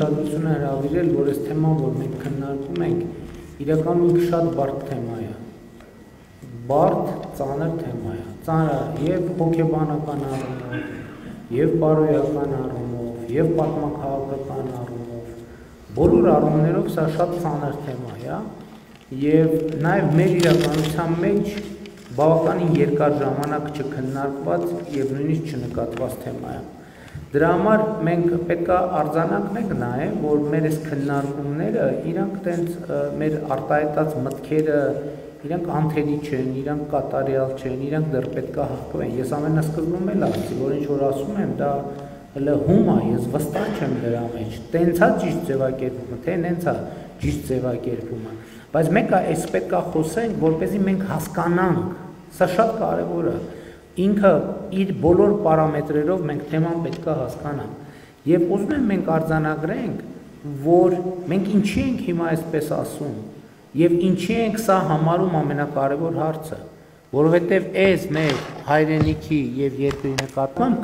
ուշադրություն հրավիրել, որ այս թեման, որ մենք քննարկում ենք, իրականում շատ բարդ թեմա է։ Բարդ, ծանր թեմա է։ Ծանր եւ հոգեբանական առումով, եւ բարոյական առումով, եւ պատմաքաղաքական առումով, բոլոր առումներով սա շատ ծանր թեմա է, եւ նաեւ մեր իրականության մեջ բավականին երկար ժամանակ չքննարկված եւ նույնիսկ չնկատված թեմա է։ Դրա համար մենք պետք է արձանագրենք նաև, որ մեր այս քննարկումները իրանք տենց մեր արտահայտած մտքերը իրանք անթերի չեն, իրանք կատարյալ չեն, իրանք դեռ պետք է հղկվեն։ Ես ամենասկզբում էլ ասացի, որ ինչ որ ասում եմ, դա հələ հում է, ես վստահ չեմ դրա մեջ։ Տենցա ճիշտ ձևակերպումը, թե նենցա ճիշտ ձևակերպումը։ Բայց մենք այս պետք է խոսենք, որպեսզի մենք հասկանանք, սա շատ կարևոր է։ Ինքը իր բոլոր պարամետրերով մենք թեման պետք է հասկանանք եւ ուզում եմ մենք արձանագրենք, որ մենք ինչի ենք հիմա այսպես ասում եւ ինչի ենք սա համարում ամենակարևոր հարցը, որովհետեւ այս մեր հայրենիքի եւ երկրի նկատմամբ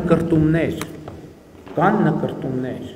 կան նկրտումներ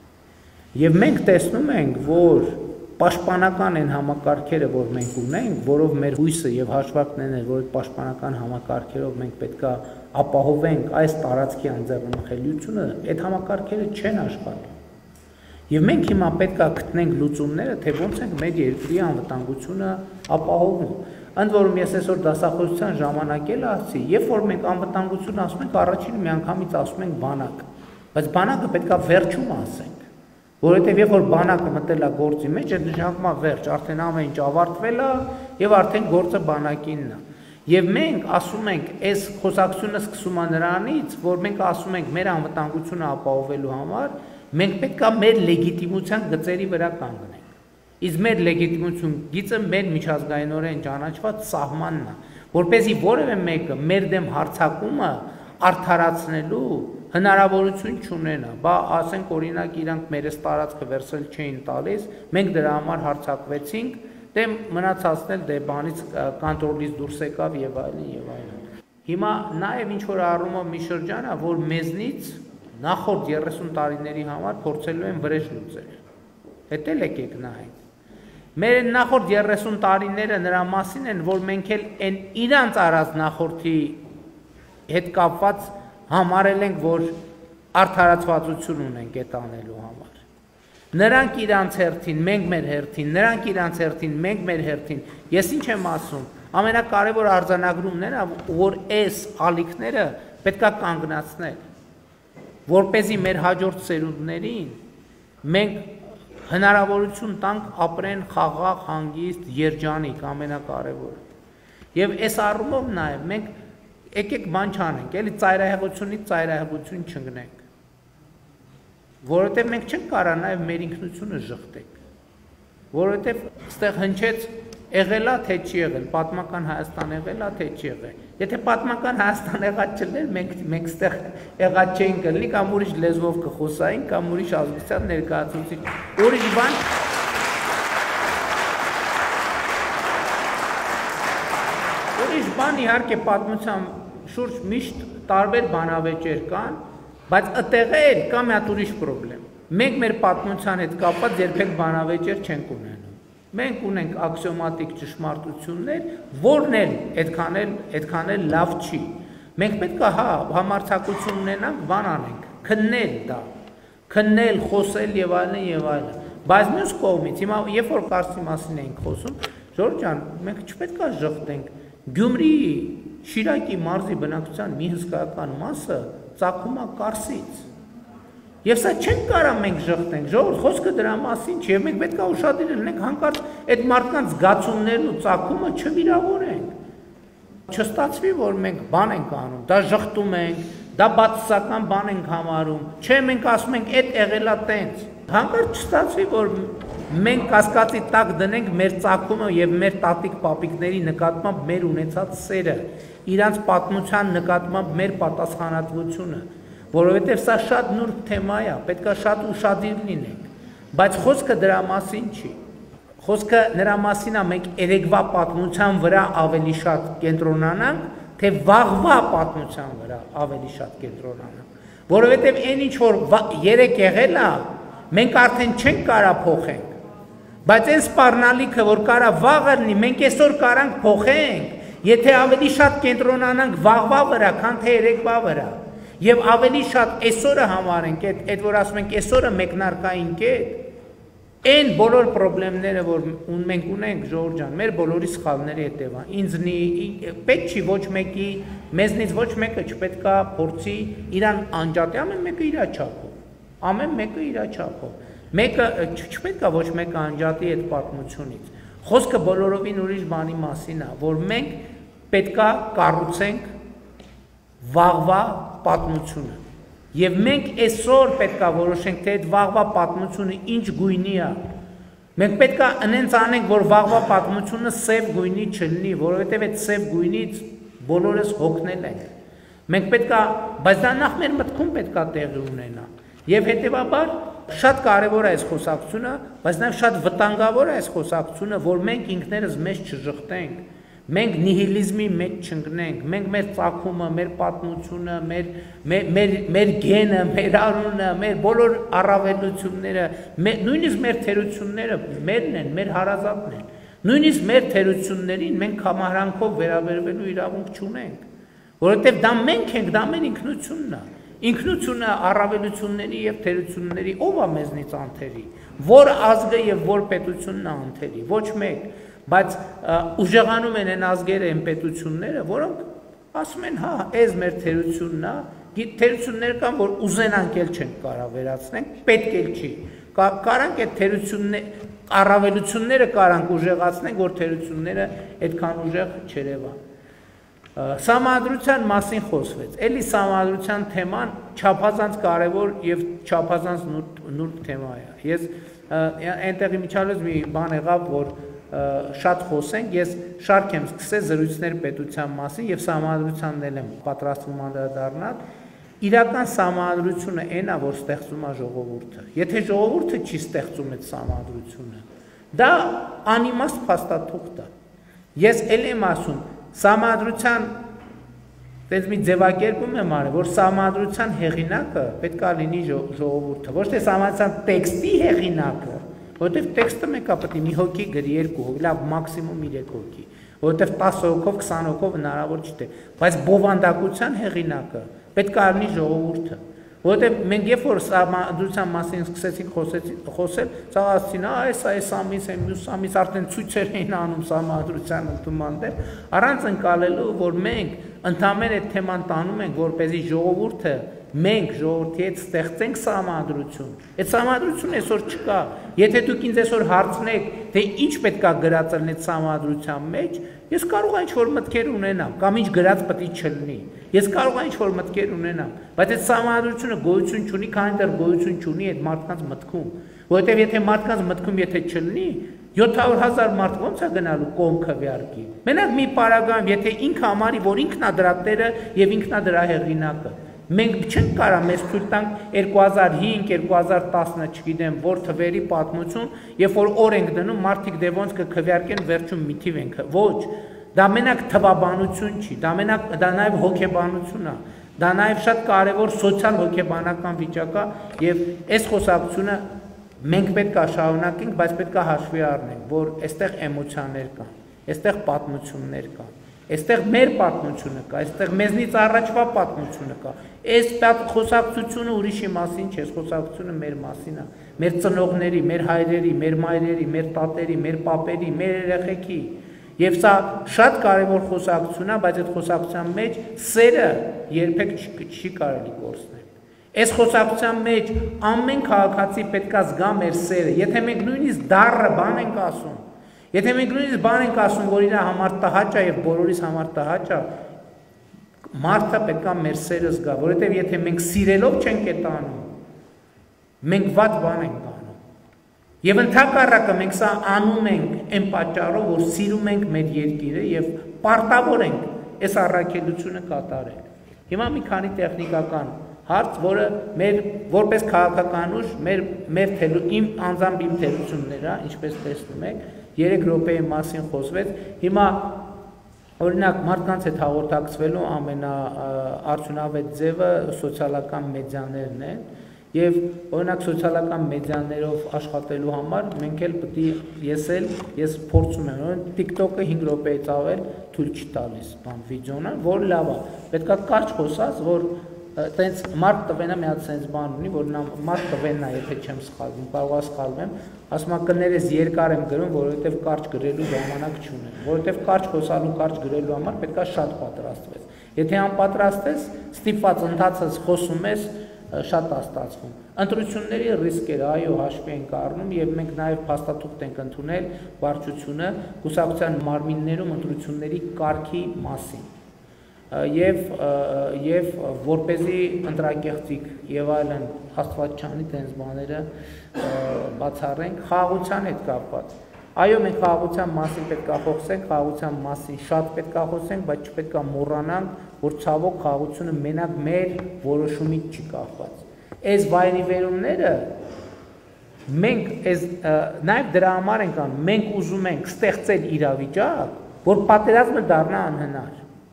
եւ մենք տեսնում ենք, որ պաշտպանական են համակարգերը, որ մենք ունենք, որով մեր հույսը եւ հաշվարկն են, որ այդ պաշտպանական համակարգերով մենք պետքա ապահովենք այս տարածքի անձեռնմխելիությունը, այդ համակարգերը չեն աշխատում։ Եվ մենք հիմա պետքա գտնենք լուծումները, թե ոնց ենք մեր երկրի անվտանգությունը ապահովում։ Ընդ որում ես այսօր դասախոսության ժամանակ էլ ասացի, երբ որ մենք անվտանգություն ասում ենք, առաջինը միանգամից ասում ենք բանակ, բայց բանակը պետքա վերջում ասենք։ Որովհետև երբ որ բանակը մտել է գործի մեջ, այդ նշանակում է վերջ, արդեն ամեն ինչ ավարտվել է եւ արդեն գործը բանակինն է։ Եվ մենք ասում ենք, այս խոսակցությունը սկսում է նրանից, որ մենք ասում ենք մեր անվտանգությունը ապահովելու համար, մենք պետք է մեր լեգիտիմության գծերի վրա կանգնենք։ Իսկ մեր լեգիտիմություն գիծը մեր միջազգայինորեն ճանաչված սահմանն է, որպեսզի որևէ մեկը մեր դեմ հարձակումը արդարացնելու հնարավորություն չունենա, բա ասենք օրինակ իրանք մեր այս տարածքը վերցել չէին տալիս, մենք դրա համար հարձակվեցինք, դե մնացածն էլ դե բանից կոնտրոլից դուրս եկավ եւ այլն եւ այլն։ Հիմա նաեւ ինչ որ առումով մի շրջան է, որ մեզնից նախորդ 30 տարիների համար փորձելու են վրեժ լուծել։ Հետ էլ եկեք նայենք։ Մեր նախորդ 30 տարիները նրա մասին են, որ մենք էլ այն իրանց արած նախորդի հետ կապված համարել ենք, որ արդարացվածություն ունենք այդ անելու համար։ Նրանք իրանց հերթին, մենք մեր հերթին, նրանք իրանց հերթին, մենք մեր հերթին։ Ես ինչ եմ ասում, ամենակարևոր արձանագրումն է, որ այս ալիքները պետքա կանգնացնել, որպեսզի մեր հաջորդ սերունդներին մենք հնարավորություն տանք ապրեն խաղաղ, հանգիստ, երջանիկ, ամենակարևորը։ Եվ այս առումով նաև մենք եկեք բան չանենք, էլի ծայրահեղությունից ծայրահեղություն չընկնենք, որովհետև մենք չենք կարա նաև մեր ինքնությունը ժխտենք, որովհետև ստեղ հնչեց եղելա թե չի եղել, պատմական Հայաստան եղելա թե չի եղել, եթե պատմական Հայաստան եղած չլներ, մենք ստեղ եղած չէինք կլինի, կամ ուրիշ լեզվով կխոսայինք, կամ ուրիշ ազգության ներկայացուցիչ, ուրիշ բան իհարկե պատմության շուրջ միշտ տարբեր բանավեճեր կան, բայց ըտեղել կա մի հատ ուրիշ պրոբլեմ։ Մենք մեր պատմության հետ կապված երբեք բանավեճեր չենք ունենում։ Մենք ունենք աքսիոմատիկ ճշմարտություններ, որն էլ այդքան էլ լավ չի։ Մենք պետք է համարձակություն ունենանք, բան անենք, քննել դա, քննել, խոսել եւ այլն եւ այլն։ Բայց մյուս կողմից հիմա երբ որ Կարսի մասին ենք խոսում, Ժորժ ջան, մենք չպետք է ժխտենք Գյումրիի Շիրակի մարզի բնակչության մի հսկայական մասը ծագում է Կարսից։ Եվ սա չենք կարա մենք ժխտենք, ժողովուրդ, խոսքը դրա մասին չի, եւ մենք պետք է ուշադիր լինենք հանկարծ այդ մարդկանց զգացումներն ու ծագումը չվիրավորենք։ Չստացվի, որ մենք բան ենք անում, դա ժխտում ենք, դա բացասական բան ենք համարում, չէ մենք ասում ենք այդ եղելա տենց։ Հանկարծ չստացվի, որ մենք կասկածի տակ դնենք մեր ծագումը եւ մեր տատիկ պապիկների նկատմամբ մեր ունեցած սերը, իրանց պատմության նկատմամբ մեր պատասխանատվությունը, որովհետեւ սա շատ նուրբ թեմա է, պետք է շատ ուշադիր լինենք, բայց խոսքը դրա մասին չի։ Խոսքը նրա մասին է մենք երեկվա պատմության վրա ավելի շատ կենտրոնանանք, թե վաղվա պատմության վրա ավելի շատ կենտրոնանանք, որովհետեւ այն ինչ որ երեք եղել է, մենք արդեն չենք կարա փոխենք, բայց այն սպառնալիքը, որ կարա վաղը լինի, մենք այսօր կարանք փոխենք, եթե ավելի շատ կենտրոնանանք վաղվա վրա, քան թե երեկվա վրա, եւ ավելի շատ այսօրը համարենք, այդ որ ասում ենք այսօրը մեկնարկային կետ, այն բոլոր խնդիրները, որ մենք ունենք, Ժողովուրդ ջան, մեր բոլորի սխալների հետևան, ինձնի պետք չի ոչ մեկի, մեզնից ոչ մեկը չպետք է փորձի իրան անջատի, ամեն մեկը իր չափով, ամեն մեկը իր չափով, մեկը չպետք է ոչ մեկը անջատի այդ պատմությունից, խոսքը բոլորովին ուրիշ բանի մասին է, որ մենք պետք է կառուցենք վաղվա պատմությունը, եւ մենք այսօր պետք է որոշենք, թե այդ վաղվա պատմությունը ինչ գույնի է, մենք պետք է այնց անենք, որ վաղվա պատմությունը սև գույնի չլինի, որովհետեւ այդ սև գույնից բոլորս հոգնել ենք, մենք պետք է, բայց դա նախ մեր մտքում պետք է տեղի ունենա, եւ հետեւաբար շատ կարեւոր է այս խոսակցությունը, բայց նաեւ շատ վտանգավոր է այս խոսակցությունը, որ մենք ինքներս մեզ չժխտենք, մենք նիհիլիզմի մեջ չընկնենք, մենք մեր ծագումը, մեր պատմությունը, մեր գենը, մեր արունը, մեր բոլոր առավելությունները, նույնիսկ մեր թերությունները մերն են, մեր հարազատն են, նույնիսկ մեր թերություններին մենք համահրանքով վերաբերվելու իրավունք չունենք, որովհետև դա մենք ենք, դա մեր ինքնությունն է, ինքնությունը առավելությունների եւ թերությունների ով է մեզնից անթերի, որ ազգը եւ որ պետությունն է անթերի, ոչ մեկ, բայց ուժեղանում են այն ազգերը, այն պետությունները, որոնք ասում են, հա, այս մեր թերությունն է, թերություններ կան, որ ուզենանք էլ չենք կարող վերացնենք, պետք էլ չի, կարանք այդ թերությունները, առավելությունները կարանք ուժեղացնենք, որ թերությունները այդքան ուժեղ չերևան։ Սահմանադրության մասին խոսվեց, էլի սահմանադրության թեման չափազանց կարևոր եւ չափազանց նուրբ թեմա է։ Ես այնտեղի միջալոց մի բան եղավ, որ շատ խոսենք, ես շարք եմ սկսել զրույցներ պետության մասին եւ սահմանադրությանն էլ եմ պատրաստվում անդրադառնալ։ Իրական սահմանադրությունը այն է, որ ստեղծում է ժողովուրդը։ Եթե ժողովուրդը չի ստեղծում այդ սահմանադրությունը, դա անիմաստ փաստաթուղթ է։ Ես էլ եմ ասում, սահմանադրության տենց մի ձևակերպում եմ արել, որ սահմանադրության հեղինակը պետք է լինի ժողովուրդը, ոչ թե սահմանադրության տեքստի հեղինակը, որովհետև տեքստը մեկը պետք է մի հոգի գրի, 2 հոգի, լավ մաքսիմում 3 հոգի, որովհետև 10 հոգով, 20 հոգով հնարավոր չէ, բայց բովանդակության հեղինակը պետք է լինի ժողովուրդը, որովհետև մենք երբ որ սահմանադրության մասին սկսեցինք խոսել, ցավացին, այս ամիս, մյուս ամիս արդեն ցույցեր էին անում սահմանադրության ընդունման դեմ, առանց ընկալելու, որ մենք ընդհանրապես այդ թեման տանում ենք, որպեսզի ժողովուրդը մենք ժողովրդի հետ ստեղծենք սահմանադրություն։ Այդ սահմանադրությունը այսօր չկա։ Եթե դուք ինձ այսօր հարցնեք, թե ինչ պետք է գրած լինի այդ սահմանադրության մեջ, ես կարող եմ ինչ-որ մտքեր ունենամ, կամ ինչ գրած պետք է չլինի։ Ես կարող եմ ինչ-որ մտքեր ունենամ, բայց այդ սահմանադրությունը գոյություն չունի, քանի դեռ գոյություն չունի այդ մարդկանց մտքում։ Որովհետև եթե մարդկանց մտքում եթե չլինի, 700,000 մարդ ոնց է գնալու կողմ քվեարկի։ Մենակ մի պարագայում, եթե ինքը համարի, որ ինքն է դրա տերը եւ ինքն է դրա հեղինակը, մենք չենք կարող մեզ թույլ տանք 2005-2010, չգիտեմ, որ թվերի պատմություն, երբ որ օր ենք դնում, մարդիկ դե ոնց կքվեարկեն, վերջում մի թիվ ենք։ Ոչ, դա մենակ թվաբանություն չի, դա նաեւ հոգեբանություն է, դա նաեւ շատ կարեւոր սոցիալ հոգեբանական վիճակ է եւ այս խոսակցությունը մենք պետք է շարունակենք, բայց պետք է հաշվի առնենք, որ այստեղ էմոցիաներ կան, այստեղ պատմություններ կան, այստեղ մեր պատմությունը կա, այստեղ մեզնից առաջվա պատմությունը կա։ Այս խոսակցությունը ուրիշի մասին չէ, խոսակցությունը մեր մասին է, մեր ծնողների, մեր հայրերի, մեր մայրերի, մեր տատերի, մեր պապերի, մեր երեխեքի։ Եվ սա շատ կարևոր խոսակցություն է, բայց այդ խոսակցության մեջ սերը երբեք չի կարելի կորցնել։ Այս խոսակցության մեջ ամեն քաղաքացի պետք է զգա մեր սերը, եթե մենք նույնիսկ դառը բան ենք ասում, եթե մենք նույնիսկ բան ենք ասում, որ իր համար տհաճ է եւ բոլորիս համար տհաճ է, մարդը պետք է մեր սերը զգա, որովհետեւ եթե մենք սիրելով չենք այդ անում, մենք վատ բան ենք անում։ Եվ ընդհակառակը մենք սա անում ենք այն պատճառով, որ սիրում ենք մեր երկիրը եւ պարտավոր ենք այս առաքելությունը կատարել։ Հիմա մի քանի տեխնիկական հարց, որը մեր որպես քաղաքական ուժ իմ անձամբ իմ թերությունները, ինչպես տեսնում եք, 3 րոպեի մասին խոսվեց։ Հիմա օրինակ մարդկանց հետ հաղորդակցվելու ամենաարդյունավետ ձևը սոցիալական մեդիաներն են, Եվ օրինակ սոցիալական մեդիաներով աշխատելու համար մենք էլ պետք է ես փորձում եմ, օրինակ TikTok-ը 5 րոպեից ավել թույլ չի տալիս բան վիդեոնը, որ լավ է։ Պետքա կարճ խոսած, որ տենց մարդ տվենա մի հատ sense բան ունի, որ մարդ տվենա, եթե չեմ սխալվում, կարող է սխալվեմ, ասում եմ կներես երկար եմ գրում, որովհետև կարճ գրելու ժամանակ չունեմ, որովհետև կարճ խոսալու, կարճ գրելու համար պետքա շատ պատրաստվես։ Եթե անպատրաստ ես, ստիպված ընթացած խոսում ես, շատ է ստացվում։ Ընտրությունների ռիսկերը, այո, հաշվի ենք առնում եւ մենք նաեւ փաստաթուղթ ենք ընդունել վարչությունը կուսակցության մարմիններում ընտրությունների կարգի մասին։ Եվ որպեսզի ընտրակեղծիկ եւ այլն Աստված չանի տենց բաները բացառենք խաղաղության հետ կապված։ Այո, մենք խաղաղության մասին պետք է խոսենք, խաղաղության մասին շատ պետք է խոսենք, բայց չպետք է մոռանանք, որ ցավոք խաղաղությունը մենակ մեր որոշումից չի կախված։ Այս վայրիվերումները մենք նաեւ դրա համար ենք անում, մենք ուզում ենք ստեղծել իրավիճակ, որ պատերազմը դառնա անհնար։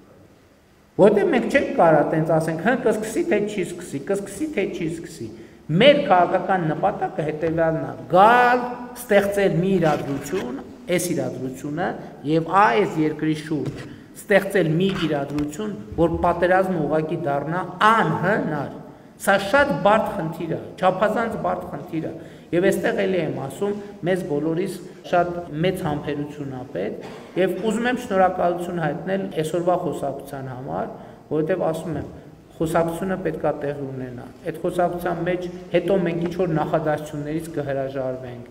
Որտեղ մենք չենք կարող տենց ասենք, հա կսկսի թե չի սկսի, կսկսի թե չի սկսի։ Մեր քաղաքական նպատակը հետևյալն է՝ գալ, ստեղծել մի իրադրություն, այս իրադրությունը եւ այս երկրի շուրջ ստեղծել մի իրադրություն, որ պատերազմը ուղղակի դառնա անհնար։ Սա շատ բարդ խնդիր է, չափազանց բարդ խնդիր է։ Եվ այստեղ էլի եմ ասում, մեզ բոլորիս շատ մեծ համբերություն է պետք եւ ուզում եմ շնորհակալություն հայտնել այսօրվա խոսակցության համար, որովհետեւ ասում եմ, խոսակցությունը պետք է տեղ ունենա։ Այդ խոսակցության մեջ հետո մենք ինչ որ նախադասություններից կհրաժարվենք,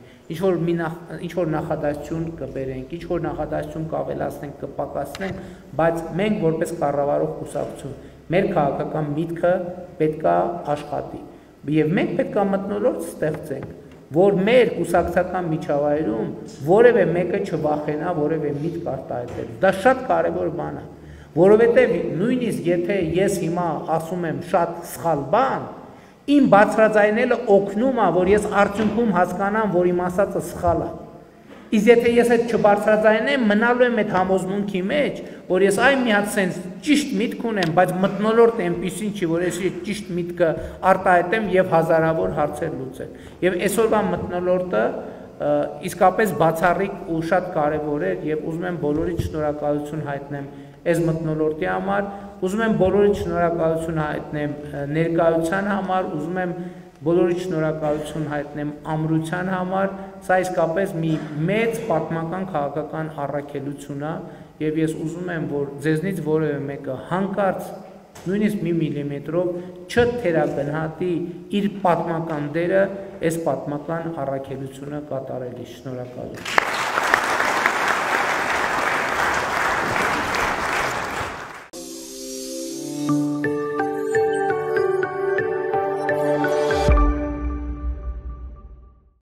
ինչ որ նախադասություն կբերենք, ինչ որ նախադասություն կավելացնենք, կպակասնենք, բայց մենք որպես կառավարող կուսակցություն մեր քաղաքական միտքը պետք է աշխատի։ Եվ մենք պետք է մթնոլորտ ստեղծենք, որ մեր կուսակցական միջավայրում որևէ մեկը չվախենա որևէ միտք արտահայտել։ Դա շատ կարևոր բան է, որովհետև նույնիսկ եթե ես հիմա ասում եմ շատ սխալ բան, իմ բացրաձայնելը օգնում է, որ ես արդյունքում հասկանամ, որ իմ ասածը սխալ է։ Իսկ եթե ես այդ չբարձրաձայնեմ, մնալու եմ այդ համոզմունքի մեջ, որ ես այ մի հատ sense ճիշտ միտք ունեմ, բայց մթնոլորտը այնպեսին չի, որ ես ճիշտ միտքը արտահայտեմ եւ հազարավոր հարցեր լուծեմ։ Եվ այսօրվա մթնոլորտը իսկապես բացառիկ ու շատ կարեւոր է եւ ուզում եմ բոլորիդ շնորհակալություն հայտնեմ այս մթնոլորտի համար, ուզում եմ բոլորիդ շնորհակալություն հայտնեմ ներկայության համար, ուզում եմ բոլորիդ շնորհակալություն հայտնեմ ամրության համար, սա իսկապես մի մեծ պատմական քաղաքական առաքելություն է եւ ես ուզում եմ, որ ձեզնից որևէ մեկը հանկարծ նույնիսկ մի միլիմետրով չթերագնահատի իր պատմական դերը այս պատմական առաքելությունը կատարելիս։ Շնորհակալություն։